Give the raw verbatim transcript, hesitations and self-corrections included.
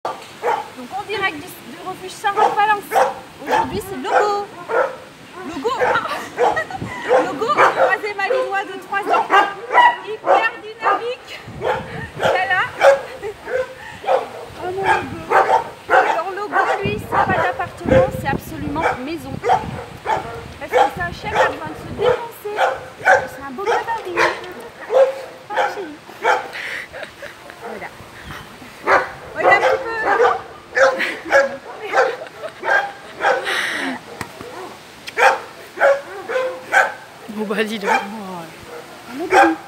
Donc en direct du, du refuge Saint-Valence. Aujourd'hui c'est Logo. Logo, ah. Logo, troisième malinois de trois ans. Hyper dynamique. Voilà. Oh mon Logo. Alors Logo, lui, c'est pas d'appartement, c'est absolument maison. Parce que c'est un chien qui a besoin de se défoncer. C'est un beau gabarit. Ah, chérie. Voilà. Voilà un petit peu. Bon bah dis donc. Oh,